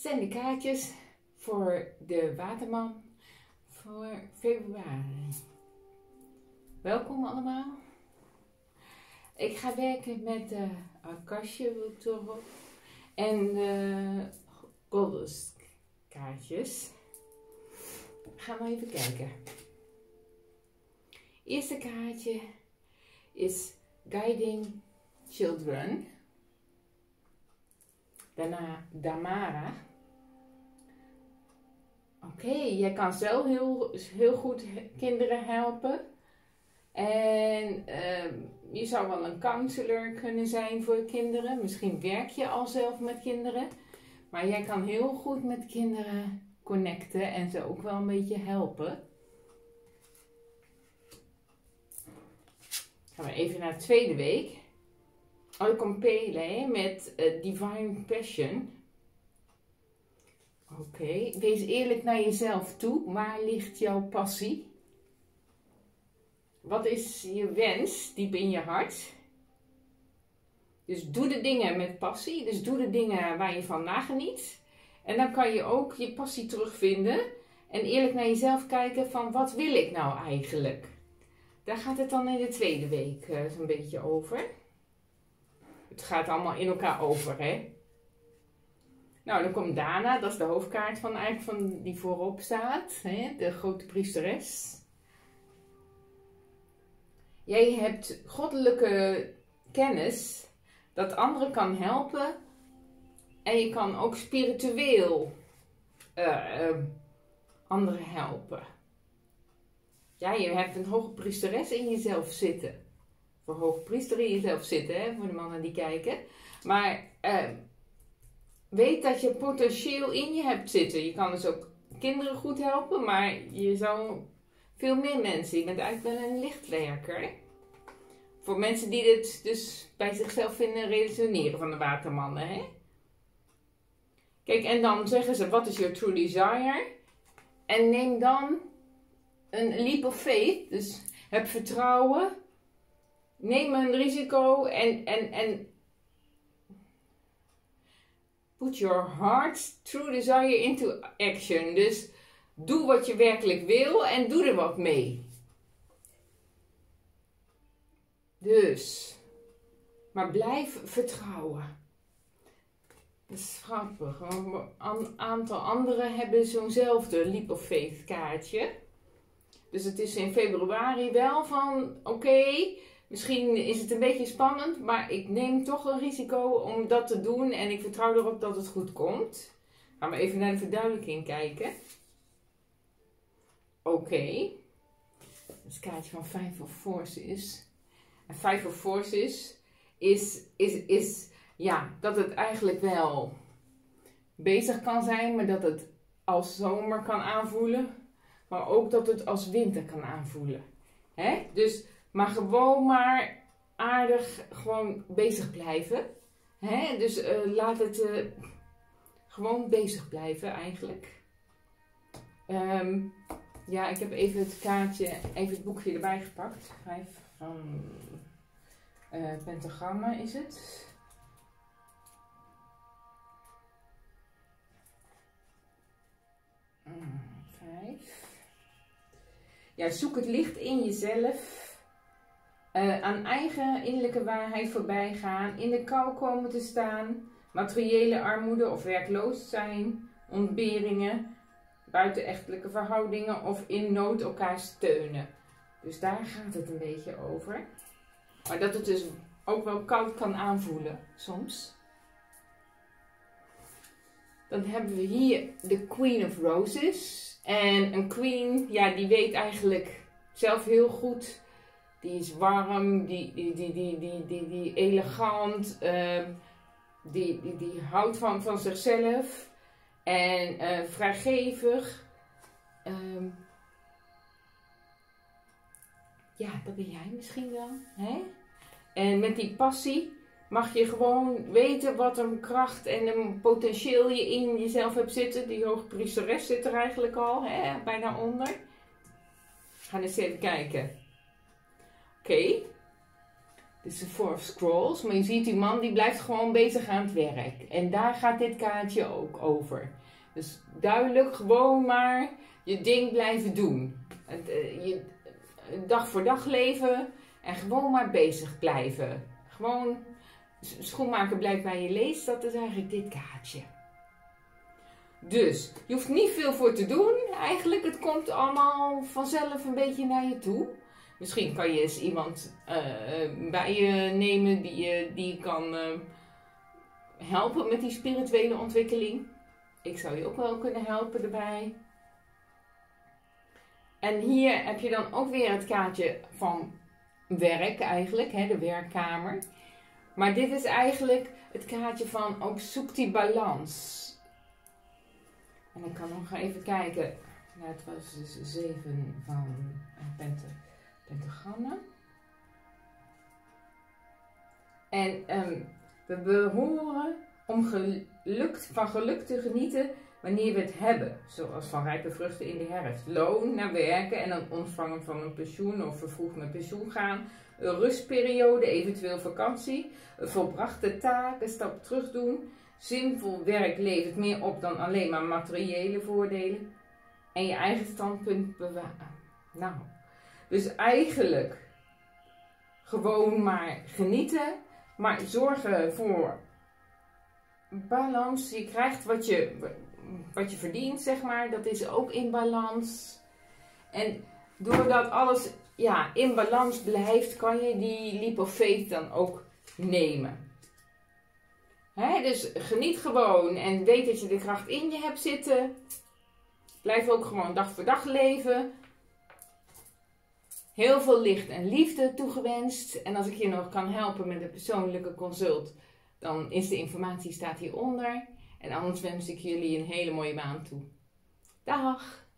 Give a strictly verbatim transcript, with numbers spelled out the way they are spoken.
zijn de kaartjes voor de Waterman voor februari. Welkom allemaal. Ik ga werken met de Akasha Tarot en de Goddess kaartjes. Gaan we even kijken. Eerste kaartje is Guiding Children. Daarna Damara. Oké, okay, jij kan zelf heel, heel goed kinderen helpen. En uh, je zou wel een counselor kunnen zijn voor kinderen. Misschien werk je al zelf met kinderen. Maar jij kan heel goed met kinderen connecten en ze ook wel een beetje helpen. Gaan we even naar de tweede week. Oh, komt Pele met uh, Divine Passion. Oké, okay. Wees eerlijk naar jezelf toe. Waar ligt jouw passie? Wat is je wens diep in je hart? Dus doe de dingen met passie. Dus doe de dingen waar je van nageniet. En dan kan je ook je passie terugvinden. En eerlijk naar jezelf kijken van wat wil ik nou eigenlijk? Daar gaat het dan in de tweede week uh, zo'n beetje over. Het gaat allemaal in elkaar over, hè. Nou, dan komt Dana. Dat is de hoofdkaart van, eigenlijk van die voorop staat. Hè? De grote priesteres. Jij hebt goddelijke kennis dat anderen kan helpen. En je kan ook spiritueel uh, uh, anderen helpen. Ja, je hebt een hoge priesteres in jezelf zitten. Voor hoge priester in jezelf zitten, hè, voor de mannen die kijken. Maar uh, weet dat je potentieel in je hebt zitten. Je kan dus ook kinderen goed helpen, maar je zou veel meer mensen. Je bent eigenlijk wel een lichtwerker. Voor mensen die dit dus bij zichzelf vinden resoneren van de watermannen. Hè? Kijk, en dan zeggen ze, wat is your true desire? En neem dan een leap of faith. Dus heb vertrouwen. Neem een risico en, en, en put your heart's true desire into action. Dus doe wat je werkelijk wil en doe er wat mee. Dus, maar blijf vertrouwen. Dat is grappig. Een aantal anderen hebben zo'nzelfde leap of faith kaartje. Dus het is in februari wel van, oké, okay, misschien is het een beetje spannend, maar ik neem toch een risico om dat te doen en ik vertrouw erop dat het goed komt. Gaan we even naar de verduidelijking kijken. Oké. Okay. Dat is het kaartje van Five of Forces. En Five of Forces is, is, is ja, dat het eigenlijk wel bezig kan zijn, maar dat het als zomer kan aanvoelen. Maar ook dat het als winter kan aanvoelen. Hè? Dus, maar gewoon maar aardig gewoon bezig blijven. Hè? Dus uh, laat het uh, gewoon bezig blijven eigenlijk. Um, ja, ik heb even het kaartje, even het boekje erbij gepakt. Vijf van uh, pentagrammen is het. Mm, vijf. Ja, zoek het licht in jezelf. Uh, aan eigen innerlijke waarheid voorbij gaan. In de kou komen te staan. Materiële armoede of werkloos zijn. Ontberingen. Buitenechtelijke verhoudingen. Of in nood elkaar steunen. Dus daar gaat het een beetje over. Maar dat het dus ook wel koud kan aanvoelen. Soms. Dan hebben we hier de Queen of Roses. En een queen, ja, die weet eigenlijk zelf heel goed. Die is warm, die, die, die, die, die, die, die elegant, uh, die, die, die houdt van, van zichzelf. En uh, vrijgevig. Um, ja, dat ben jij misschien wel. Hè? En met die passie mag je gewoon weten wat een kracht en een potentieel je in jezelf hebt zitten. Die hoge priesteres zit er eigenlijk al, hè? Bijna onder. We gaan eens even kijken. Oké. Okay. Dit is de Four of Scrolls. Maar je ziet die man die blijft gewoon bezig aan het werk. En daar gaat dit kaartje ook over. Dus duidelijk gewoon maar je ding blijven doen. Het, uh, je, dag voor dag leven en gewoon maar bezig blijven. Gewoon schoenmaker blijft bij je leest. Dat is eigenlijk dit kaartje. Dus je hoeft niet veel voor te doen. Eigenlijk het komt allemaal vanzelf een beetje naar je toe. Misschien kan je eens iemand uh, bij je nemen die je die kan uh, helpen met die spirituele ontwikkeling. Ik zou je ook wel kunnen helpen erbij. En hier heb je dan ook weer het kaartje van werk eigenlijk, hè, de werkkamer. Maar dit is eigenlijk het kaartje van ook zoek die balans. En ik kan nog even kijken. Nou, het was dus zeven van penta, pentagrammen. En um, we behoren om geluk, van geluk te genieten wanneer we het hebben. Zoals van rijpe vruchten in de herfst. Loon naar werken en dan ontvangen van een pensioen of vervroegd met pensioen gaan. Een rustperiode, eventueel vakantie. Een volbrachte taak, een stap terug doen. Zinvol werk levert meer op dan alleen maar materiële voordelen. En je eigen standpunt bewaren. Nou, dus eigenlijk gewoon maar genieten. Maar zorgen voor balans. Je krijgt wat je, wat je verdient, zeg maar. Dat is ook in balans. En doordat alles ja, in balans blijft, kan je die leap of faith dan ook nemen. He, dus geniet gewoon en weet dat je de kracht in je hebt zitten. Blijf ook gewoon dag voor dag leven. Heel veel licht en liefde toegewenst. En als ik je nog kan helpen met een persoonlijke consult, dan is de informatie staat hieronder. En anders wens ik jullie een hele mooie maand toe. Dag!